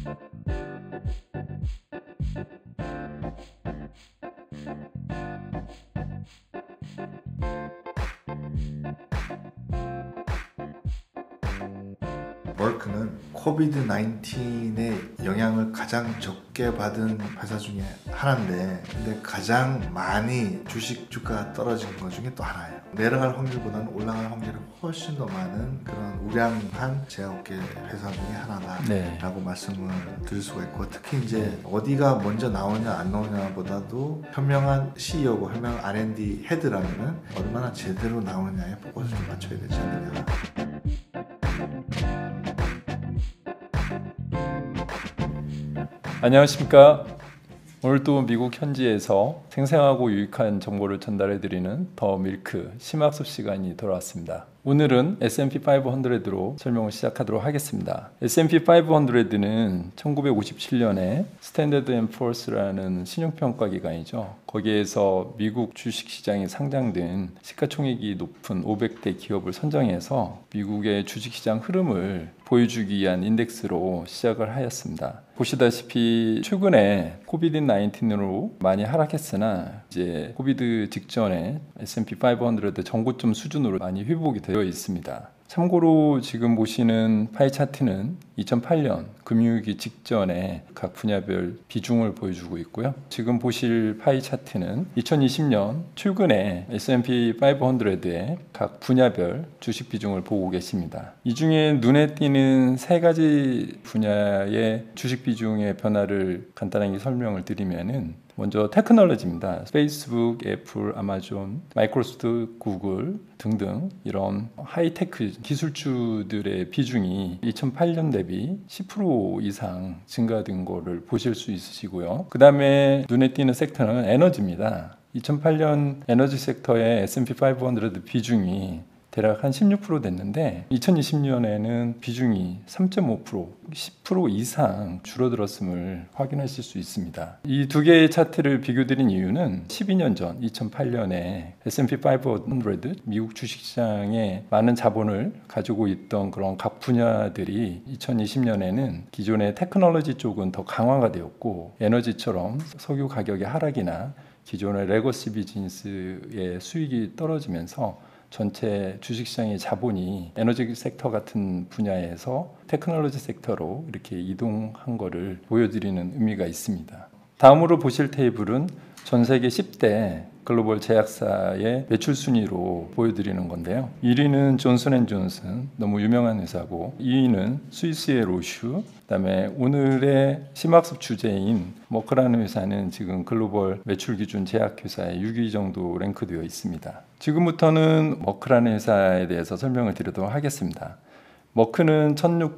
머크는 코비드 19의 영향을 가장 적게 받은 회사 중에 하나인데, 근데 가장 많이 주식 주가가 떨어진 것 중에 또 하나예요. 내려갈 확률보다는 올라갈 확률이 훨씬 더 많은 그런 우량한 제약업계 회사 중에 하나다라고 말씀을 드릴 수가 있고, 특히 이제 어디가 먼저 나오냐 안 나오냐보다도 현명한 CEO고 현명한 R&D 헤드라면은 얼마나 제대로 나오느냐에 포커스를 좀 맞춰야 되지 않느냐. 안녕하십니까. 오늘도 미국 현지에서 생생하고 유익한 정보를 전달해드리는 더 밀크 심학습 시간이 돌아왔습니다. 오늘은 S&P 500로 설명을 시작하도록 하겠습니다. S&P 500는 1957년에 스탠더드 앤 푸어스라는 신용평가 기관이죠. 거기에서 미국 주식시장에 상장된 시가총액이 높은 500대 기업을 선정해서 미국의 주식시장 흐름을 보여주기 위한 인덱스로 시작을 하였습니다. 보시다시피 최근에 코비드 19으로 많이 하락했으나 이제 코비드 직전에 S&P 500 전고점 수준으로 많이 회복이 되어 있습니다. 참고로 지금 보시는 파이 차트는 2008년 금융위기 직전에 각 분야별 비중을 보여주고 있고요. 지금 보실 파이 차트는 2020년 최근에 S&P 500의 각 분야별 주식 비중을 보고 계십니다. 이 중에 눈에 띄는 세 가지 분야의 주식 비중의 변화를 간단하게 설명을 드리면은, 먼저 테크놀로지입니다. 페이스북, 애플, 아마존, 마이크로소프트, 구글 등등 이런 하이테크 기술주들의 비중이 2008년 대비 10% 이상 증가된 거를 보실 수 있으시고요. 그 다음에 눈에 띄는 섹터는 에너지입니다. 2008년 에너지 섹터의 S&P 500 비중이 대략 한 16% 됐는데 2020년에는 비중이 3.5%, 10% 이상 줄어들었음을 확인하실 수 있습니다. 이 두 개의 차트를 비교드린 이유는 12년 전 2008년에 S&P 500 미국 주식시장에 많은 자본을 가지고 있던 그런 각 분야들이 2020년에는 기존의 테크놀로지 쪽은 더 강화가 되었고, 에너지처럼 석유 가격의 하락이나 기존의 레거시 비즈니스의 수익이 떨어지면서 전체 주식시장의 자본이 에너지 섹터 같은 분야에서 테크놀로지 섹터로 이렇게 이동한 것을 보여드리는 의미가 있습니다. 다음으로 보실 테이블은 전 세계 10대 글로벌 제약사의 매출 순위로 보여드리는 건데요. 1위는 존슨앤존슨, 너무 유명한 회사고, 2위는 스위스의 로슈, 그다음에 오늘의 심학습 주제인 머크라는 회사는 지금 글로벌 매출 기준 제약회사의 6위 정도 랭크되어 있습니다. 지금부터는 머크라는 회사에 대해서 설명을 드리도록 하겠습니다. 머크는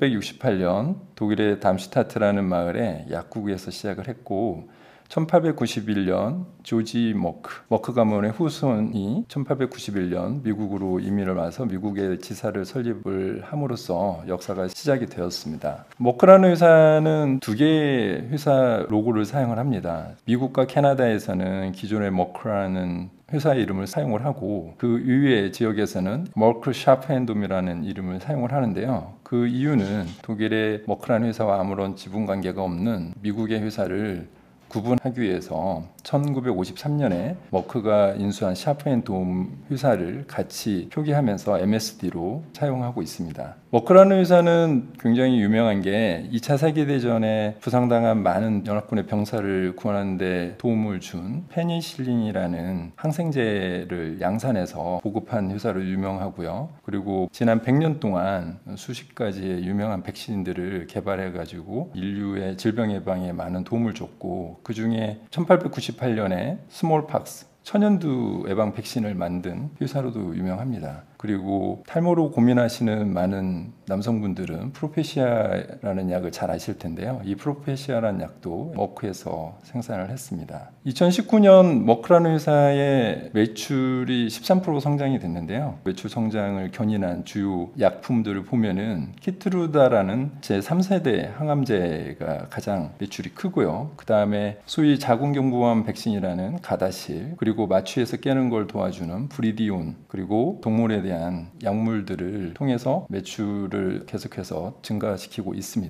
1668년 독일의 담슈타트라는 마을에 약국에서 시작을 했고, 1891년 조지 머크 가문의 후손이 1891년 미국으로 이민을 와서 미국의 지사를 설립을 함으로써 역사가 시작이 되었습니다. 머크라는 회사는 두 개의 회사 로고를 사용을 합니다. 미국과 캐나다에서는 기존의 머크라는 회사 이름을 사용을 하고, 그 이외의 지역에서는 머크 샤프앤돔이라는 이름을 사용을 하는데요. 그 이유는 독일의 머크라는 회사와 아무런 지분 관계가 없는 미국의 회사를 구분하기 위해서 1953년에 머크가 인수한 샤프앤돔 회사를 같이 표기하면서 MSD로 사용하고 있습니다. 머크라는 회사는 굉장히 유명한 게 2차 세계대전에 부상당한 많은 연합군의 병사를 구원하는 데 도움을 준 페니실린이라는 항생제를 양산해서 보급한 회사로 유명하고요. 그리고 지난 100년 동안 수십 가지의 유명한 백신들을 개발해가지고 인류의 질병 예방에 많은 도움을 줬고, 그 중에 1898년에 스몰팍스 천연두 예방 백신을 만든 회사로도 유명합니다. 그리고 탈모로 고민하시는 많은 남성분들은 프로페시아라는 약을 잘 아실 텐데요. 이 프로페시아라는 약도 머크에서 생산을 했습니다. 2019년 머크라는 회사의 매출이 13% 성장이 됐는데요. 매출 성장을 견인한 주요 약품들을 보면은 키트루다라는 제3세대 항암제가 가장 매출이 크고요. 그 다음에 소위 자궁경부암 백신이라는 가다실, 그리고 마취에서 깨는 걸 도와주는 브리디온, 그리고 동물에 대한 약물들을 통해서 매출을 계속해서 증가시키고 있습니다.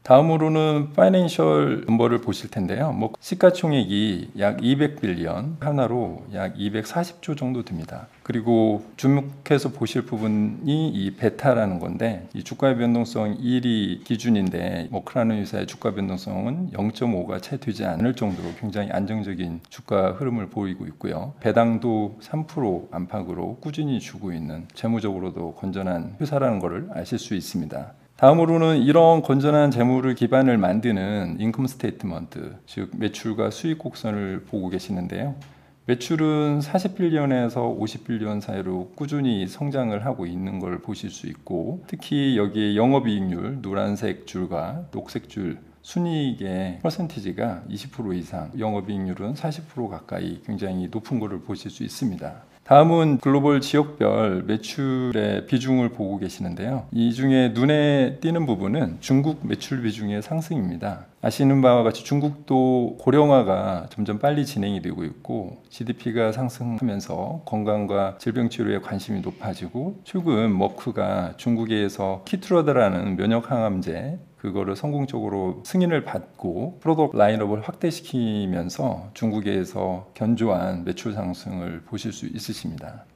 다음으로는 파이낸셜 넘버를 보실 텐데요. 시가총액이 약 200빌리언, 하나로 약 240조 정도 됩니다. 그리고 주목해서 보실 부분이 이 베타라는 건데, 이 주가의 변동성 1이 기준인데 머크라는 회사의 주가 변동성은 0.5가 채 되지 않을 정도로 굉장히 안정적인 주가 흐름을 보이고 있고요. 배당도 3% 안팎으로 꾸준히 주고 있는, 재무적으로도 건전한 회사라는 것을 아실 수 있습니다. 다음으로는 이런 건전한 재무를 기반을 만드는 인컴 스테이트먼트, 즉 매출과 수익 곡선을 보고 계시는데요. 매출은 40빌리언에서 50빌리언 사이로 꾸준히 성장을 하고 있는 걸 보실 수 있고, 특히 여기에 영업이익률 노란색 줄과 녹색 줄 순이익의 퍼센티지가 20% 이상, 영업이익률은 40% 가까이 굉장히 높은 것을 보실 수 있습니다. 다음은 글로벌 지역별 매출의 비중을 보고 계시는데요. 이 중에 눈에 띄는 부분은 중국 매출 비중의 상승입니다. 아시는 바와 같이 중국도 고령화가 점점 빨리 진행이 되고 있고, GDP가 상승하면서 건강과 질병 치료에 관심이 높아지고, 최근 머크가 중국에서 키트러드라는 면역 항암제 그거를 성공적으로 승인을 받고 프로덕트 라인업을 확대시키면서 중국에서 견조한 매출 상승을 보실 수 있으십니다.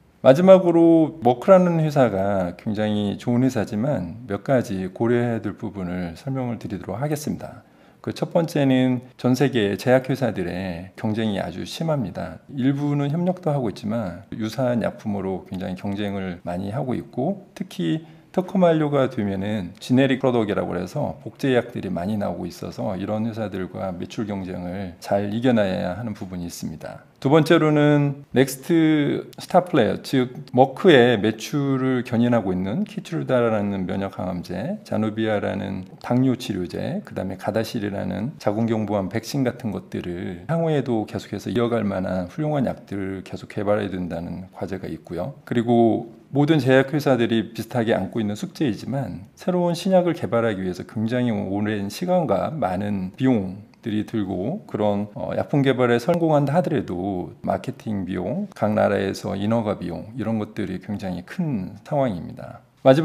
마지막으로 머크라는 회사가 굉장히 좋은 회사지만 몇 가지 고려해야 될 부분을 설명을 드리도록 하겠습니다. 그 첫 번째는 전 세계 제약회사들의 경쟁이 아주 심합니다. 일부는 협력도 하고 있지만 유사한 약품으로 굉장히 경쟁을 많이 하고 있고, 특히 특허 만료가 되면은 지네릭 프로덕이라고 해서 복제약들이 많이 나오고 있어서 이런 회사들과 매출 경쟁을 잘 이겨나야 하는 부분이 있습니다. 두 번째로는 넥스트 스타 플레이어, 즉 머크의 매출을 견인하고 있는 키트루다라는 면역 항암제, 자누비아라는 당뇨 치료제, 그 다음에 가다실이라는 자궁경부암 백신 같은 것들을 향후에도 계속해서 이어갈 만한 훌륭한 약들을 계속 개발해야 된다는 과제가 있고요. 그리고 모든 제약회사들이 비슷하게 안고 있는 숙제이지만 새로운 신약을 개발하기 위해서 굉장히 오랜 시간과 많은 비용들이 들고, 그런 약품 개발에 성공한다 하더라도 마케팅 비용, 각 나라에서 인허가 비용, 이런 것들이 굉장히 큰 상황입니다.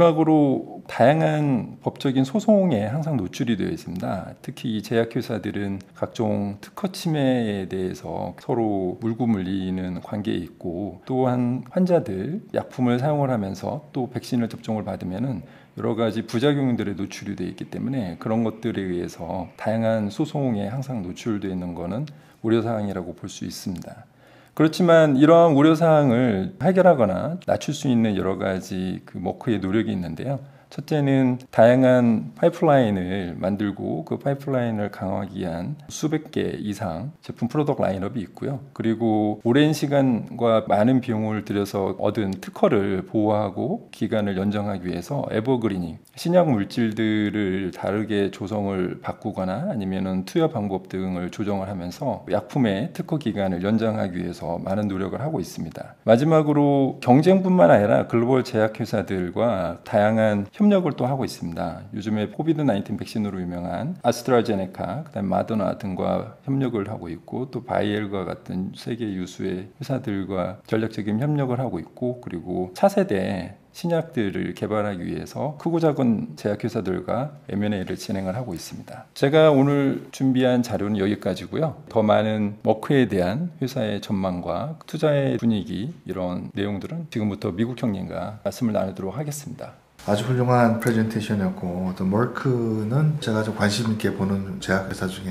마지막으로 다양한 법적인 소송에 항상 노출이 되어 있습니다. 특히 이 제약회사들은 각종 특허 침해에 대해서 서로 물고 물리는 관계에 있고, 또한 환자들 약품을 사용을 하면서 또 백신을 접종을 받으면은 여러 가지 부작용들에 노출이 되어 있기 때문에 그런 것들에 의해서 다양한 소송에 항상 노출되어 있는 것은 우려사항이라고 볼 수 있습니다. 그렇지만 이러한 우려사항을 해결하거나 낮출 수 있는 여러 가지 머크의 노력이 있는데요. 첫째는 다양한 파이프라인을 만들고 그 파이프라인을 강화하기 위한 수백 개 이상 제품 프로덕트 라인업이 있고요. 그리고 오랜 시간과 많은 비용을 들여서 얻은 특허를 보호하고 기간을 연장하기 위해서 에버그리닝, 신약 물질들을 다르게 조성을 바꾸거나 아니면은 투여 방법 등을 조정을 하면서 약품의 특허 기간을 연장하기 위해서 많은 노력을 하고 있습니다. 마지막으로 경쟁뿐만 아니라 글로벌 제약회사들과 다양한 협력을 또 하고 있습니다. 요즘에 코비드-19 백신으로 유명한 아스트라제네카, 그다음 마더나 등과 협력을 하고 있고, 또 바이엘과 같은 세계 유수의 회사들과 전략적인 협력을 하고 있고, 그리고 차세대 신약들을 개발하기 위해서 크고 작은 제약회사들과 M&A를 진행을 하고 있습니다. 제가 오늘 준비한 자료는 여기까지고요. 더 많은 머크에 대한 회사의 전망과 투자의 분위기, 이런 내용들은 지금부터 미국 형님과 말씀을 나누도록 하겠습니다. 아주 훌륭한 프레젠테이션이었고, 또 머크는 제가 좀 관심 있게 보는 제약회사 중에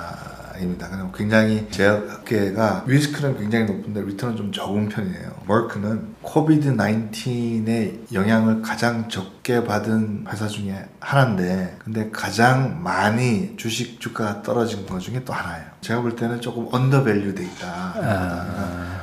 하나입니다. 굉장히 제약계가 리스크는 굉장히 높은데 리턴은 좀 적은 편이에요. 머크는 코비드-19의 영향을 가장 적게 받은 회사 중에 하나인데, 근데 가장 많이 주식 주가가 떨어진 것 중에 또 하나예요. 제가 볼 때는 조금 언더밸류 돼 있다.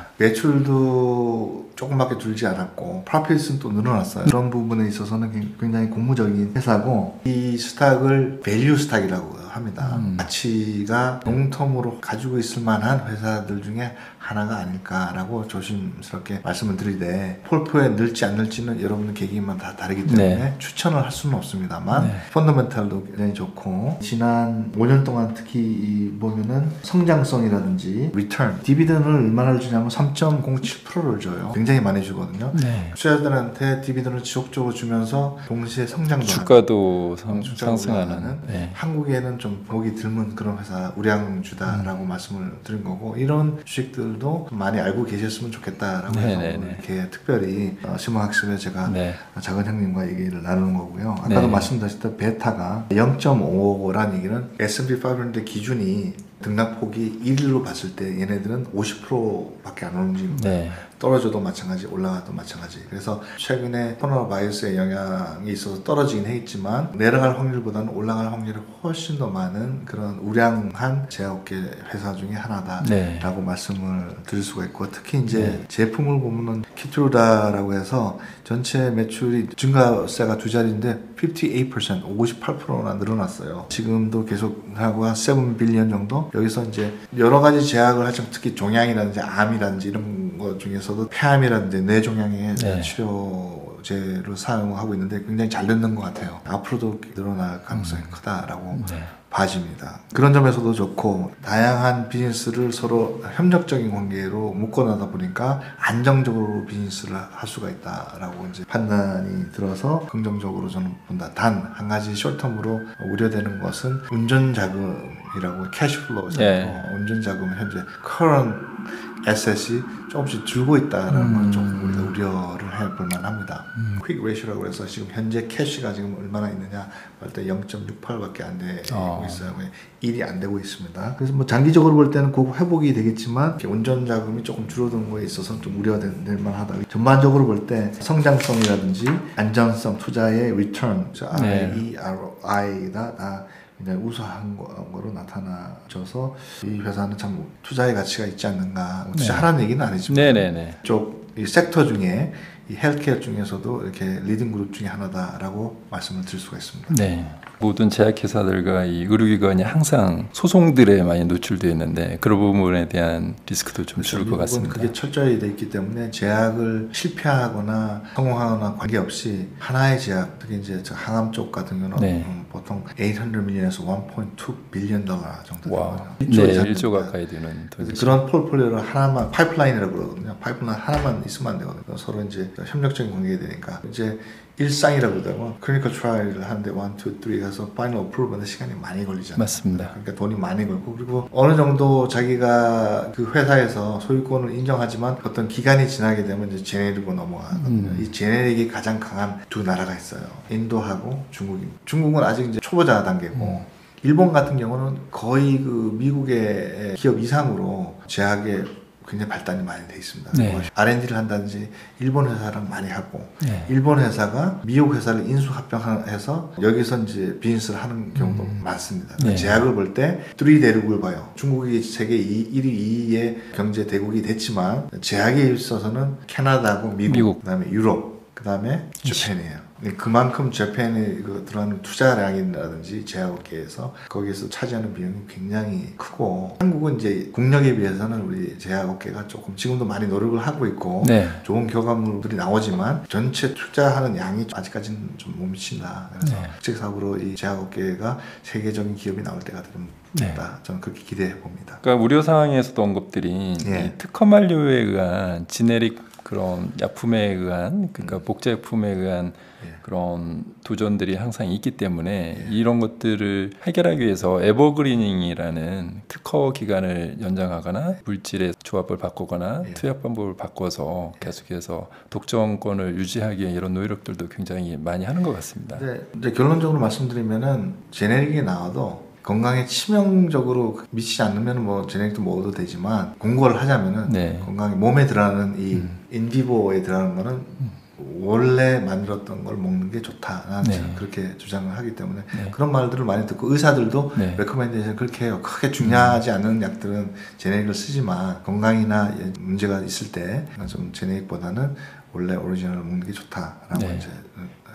매출도 조금밖에 줄지 않았고 프로핏은 또 늘어났어요. 그런 부분에 있어서는 굉장히 고무적인 회사고, 이 스탁을 밸류 스탁이라고 합니다. 가치가 롱텀으로 가지고 있을 만한 회사들 중에 하나가 아닐까라고 조심스럽게 말씀을 드리되 폴포에 늘지 안 늘지는 여러분의 계기만 다 다르기 때문에 네. 추천을 할 수는 없습니다만 네. 펀더멘탈도 굉장히 좋고 지난 5년 동안 특히 보면은 성장성이라든지 리턴, 디비던을 얼마나 주냐면 3.07%를 줘요. 굉장히 많이 주거든요. 네. 투자자들한테 디비던을 지속적으로 주면서 동시에 성장도 주가도 주가가 상승하는. 올라가는. 네. 한국에는 좀 보기 드문 그런 회사 우량주다라고 말씀을 드린 거고 이런 주식들도 많이 알고 계셨으면 좋겠다라고 해서 이렇게 특별히 심화학습에 제가 네. 작은 형님과 얘기를 나누는 거고요. 아까도 네. 말씀드렸던 베타가 0.55라는 얘기는 S&P 500 기준이 등락폭이 1일로 봤을 때 얘네들은 50%밖에 안 움직입니다. 네. 떨어져도 마찬가지, 올라가도 마찬가지. 그래서 최근에 코로나 바이러스의 영향이 있어서 떨어지긴 했지만 내려갈 확률보다는 올라갈 확률이 훨씬 더 많은 그런 우량한 제약업계 회사 중에 하나다라고 네. 말씀을 드릴 수가 있고 특히 이제 제품을 보면은 키트루다라고 해서 전체 매출이 증가세가 두 자리인데 58%나 늘어났어요. 지금도 계속 하고 한 7빌리언 정도 여기서 이제 여러 가지 제약을 하지만 특히 종양이라든지 암이라든지 이런 것 중에서도 폐암이라든지 뇌종양의 치료제를 사용하고 있는데 굉장히 잘 되는 것 같아요. 앞으로도 늘어날 가능성이 크다라고 봐집니다. 그런 점에서도 좋고 다양한 비즈니스를 서로 협력적인 관계로 묶어놔다 보니까 안정적으로 비즈니스를 할 수가 있다라고 이제 판단이 들어서 긍정적으로 저는 본다. 단 한 가지 숏텀으로 우려되는 것은 운전 자금이라고 캐시플로우 운전 자금 현재 current asset이 조금씩 줄고 있다라는 걸 조금 우리가 우려를 해볼 만합니다. 퀵 레이쇼라고 해서 지금 현재 캐시가 지금 얼마나 있느냐 할 때 0.68밖에 안 되고 있어요. 1이 안 되고 있습니다. 그래서 뭐 장기적으로 볼 때는 그 회복이 되겠지만 운전 자금이 조금 줄어든 거에 있어서 좀 우려될 만하다. 전반적으로 볼 때 성장성이라든지 안전성, 투자의 리턴, RERI가 다 굉장히 우수한 거로 나타나져서 이 회사는 참 투자의 가치가 있지 않는가. 투자하라는 얘기는 아니지만 이 섹터 중에 이 헬스케어 중에서도 이렇게 리딩 그룹 중에 하나다라고 말씀을 드릴 수가 있습니다. 네. 모든 제약회사들과 이 의료기관이 항상 소송들에 많이 노출되어 있는데 그런 부분에 대한 리스크도 좀 줄을 것 같습니다. 그게 철저히 되어 있기 때문에 제약을 실패하거나 성공하거나 관계없이 하나의 제약, 특히 이제 항암 쪽 같은 경우는 보통 800 million에서 1.2 빌리언 달러 정도 되거든요. 1조 가까이 되는 돈이죠. 그런 폴폴리오를 하나만 파이프라인이라고 그러거든요. 파이프라인 하나만 있으면 안 되거든요. 서로 이제 협력적인 관계가 되니까 이제 일상이라고 하면 클리니컬 트라이얼을 하는데 1, 2, 3 가서 파이널 어프로브 받는 시간이 많이 걸리잖아요. 맞습니다. 그러니까 돈이 많이 걸고 그리고 어느 정도 자기가 그 회사에서 소유권을 인정하지만 어떤 기간이 지나게 되면 이제 제네릭으로 넘어가거든요. 이 제네릭이 가장 강한 두 나라가 있어요. 인도하고 중국입니다. 중국은 아직 이제 초보자 단계고 일본 같은 경우는 거의 그 미국의 기업 이상으로 제약에 굉장히 발달이 많이 돼 있습니다. R&D를 한다든지 일본 회사랑 많이 하고 일본 회사가 미국 회사를 인수합병해서 여기서 이제 비즈니스를 하는 경우도 많습니다. 제약을 볼 때 3대륙을 봐요. 중국이 세계 1위, 2위의 경제 대국이 됐지만 제약에 있어서는 캐나다하고 미국. 그다음에 유럽, 그다음에 재팬이에요. 그만큼 재팬에 들어가는 투자량이라든지 제약업계에서 거기에서 차지하는 비용이 굉장히 크고 한국은 이제 국력에 비해서는 우리 제약업계가 조금 지금도 많이 노력을 하고 있고 좋은 결과물들이 나오지만 전체 투자하는 양이 아직까지는 좀 못 미친다. 그래서 국제사업으로 이 제약업계가 세계적인 기업이 나올 때가 좀 있다. 저는 그렇게 기대해 봅니다. 그러니까 우려 상황에서도 언급드린 이 특허 만료에 의한 지네릭 그런 약품에 의한 그러니까 복제약품에 의한 그런 도전들이 항상 있기 때문에 이런 것들을 해결하기 위해서 에버그리닝이라는 특허 기간을 연장하거나 물질의 조합을 바꾸거나 투약 방법을 바꿔서 계속해서 독점권을 유지하기 위한 이런 노력들도 굉장히 많이 하는 것 같습니다. 이제 결론적으로 말씀드리면은 제네릭이 나와도 건강에 치명적으로 미치지 않으면 뭐 제네릭도 먹어도 되지만 공고를 하자면은 건강에 몸에 들어가는 이 인비보에 들어가는 거는 원래 만들었던 걸 먹는 게 좋다. 나는 그렇게 주장을 하기 때문에 그런 말들을 많이 듣고 의사들도 레코멘데이션 그렇게 해요. 크게 중요하지 않은 약들은 제네릭을 쓰지만 건강이나 문제가 있을 때 좀 제네릭보다는 원래 오리지널을 먹는 게 좋다라고 이제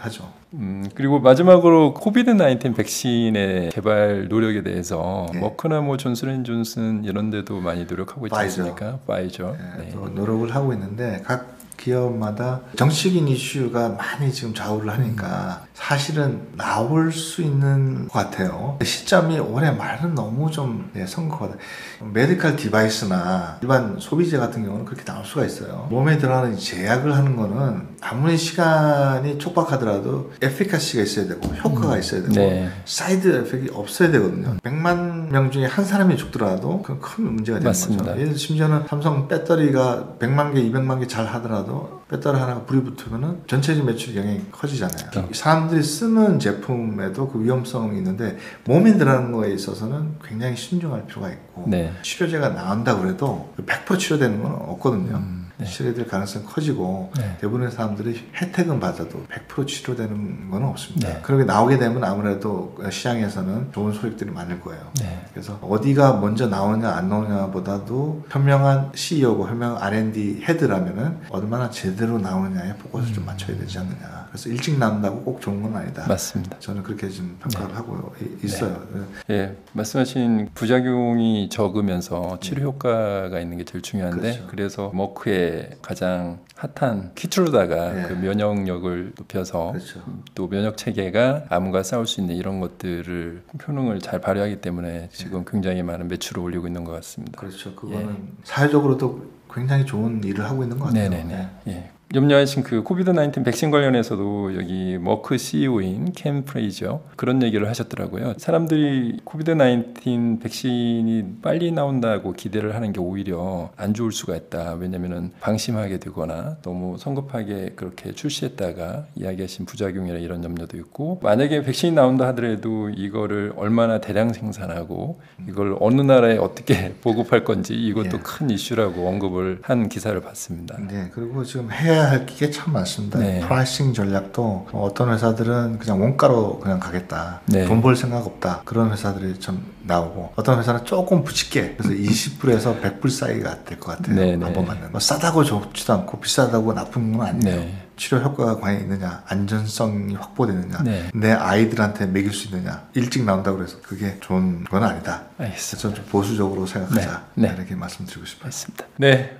하죠. 그리고 마지막으로 코비드-19 백신의 개발 노력에 대해서 네. 머크나 뭐 존슨앤존슨 이런 데도 많이 노력하고 있지 파이저. 않습니까? 파이저. 네, 네. 또 노력을 하고 있는데 각 기업마다 정치적인 이슈가 많이 지금 좌우를 하니까 사실은 나올 수 있는 것 같아요. 시점이 올해 말은 너무 좀 성급하다. 메디컬 디바이스나 일반 소비재 같은 경우는 그렇게 나올 수가 있어요. 몸에 들어가는 제약을 하는 거는 아무리 시간이 촉박하더라도 에피카시가 있어야 되고 효과가 있어야 되고 네. 사이드 에펙이 없어야 되거든요. 100만 명 중에 한 사람이 죽더라도 그건 큰 문제가 되는 맞습니다. 거죠. 예를 들어 심지어는 삼성 배터리가 100만 개, 200만 개 잘 하더라도 배터리 하나가 불이 붙으면은 전체적 매출 영향이 커지잖아요. 사람들이 쓰는 제품에도 그 위험성이 있는데 몸에 들어가는 거에 있어서는 굉장히 신중할 필요가 있고 네. 치료제가 나온다고 해도 100% 치료되는 건 없거든요. 네. 치료될 가능성이 커지고 네. 대부분의 사람들이 혜택은 받아도 100% 치료되는 건 없습니다. 네. 그렇게 나오게 되면 아무래도 시장에서는 좋은 소식들이 많을 거예요. 네. 그래서 어디가 먼저 나오냐 안 나오냐보다도 현명한 CEO고 현명한 R&D 헤드라면은 얼마나 제대로 나오느냐에 포커스를 좀 맞춰야 되지 않느냐. 그래서 일찍 나온다고 꼭 좋은 건 아니다. 맞습니다. 저는 그렇게 좀 평가를 하고 있어요. 예, 말씀하신 부작용이 적으면서 치료 효과가 있는 게 제일 중요한데 그렇죠. 그래서 머크의 가장 핫한 키트로다가 네. 그 면역력을 높여서 그렇죠. 또 면역 체계가 암과 싸울 수 있는 이런 것들을 효능을 잘 발휘하기 때문에 지금 굉장히 많은 매출을 올리고 있는 것 같습니다. 그렇죠. 그거는 사회적으로도 굉장히 좋은 일을 하고 있는 것 같아요. 네네네. 예. 염려하신 그 코비드-19 백신 관련해서도 여기 머크 CEO인 켄 프레이저 그런 얘기를 하셨더라고요. 사람들이 코비드-19 백신이 빨리 나온다고 기대를 하는 게 오히려 안 좋을 수가 있다. 왜냐면은 방심하게 되거나 너무 성급하게 그렇게 출시했다가 이야기하신 부작용이나 이런 염려도 있고 만약에 백신이 나온다 하더라도 이거를 얼마나 대량 생산하고 이걸 어느 나라에 어떻게 보급할 건지 이것도 큰 이슈라고 언급을 한 기사를 봤습니다. 네, 그리고 지금 해야 할 게 참 많습니다. 네. 프라이싱 전략도 어떤 회사들은 그냥 원가로 그냥 가겠다. 네. 돈 벌 생각 없다. 그런 회사들이 좀 나오고 어떤 회사는 조금 붙일게. 그래서 20불에서 100불 사이가 될 것 같아요. 네, 네. 한번 받는. 뭐 싸다고 좋지도 않고 비싸다고 나쁜 건 아니에요. 네. 치료 효과가 과연 있느냐, 안전성이 확보되느냐, 네. 내 아이들한테 먹일 수 있느냐, 일찍 나온다고 해서 그게 좋은 건 아니다. 알겠습니다. 저는 좀 보수적으로 생각하자. 네. 네. 이렇게 말씀드리고 싶어요. 알겠습니다. 네,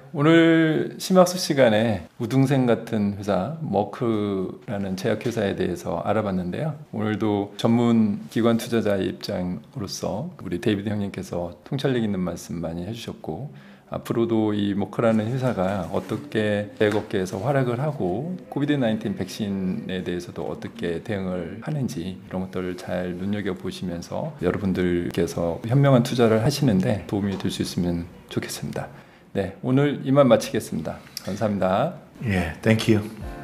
오늘 심학수 시간에 우등생 같은 회사 머크라는 제약회사에 대해서 알아봤는데요. 오늘도 전문 기관 투자자의 입장으로서 우리 데이비드 형님께서 통찰력 있는 말씀 많이 해주셨고 앞으로도 이 머크라는 회사가 어떻게 제약업계에서 활약을 하고 코비드-19 백신에 대해서도 어떻게 대응을 하는지 이런 것들을 잘 눈여겨보시면서 여러분들께서 현명한 투자를 하시는데 도움이 될 수 있으면 좋겠습니다. 네, 오늘 이만 마치겠습니다. 감사합니다. 예, thank you.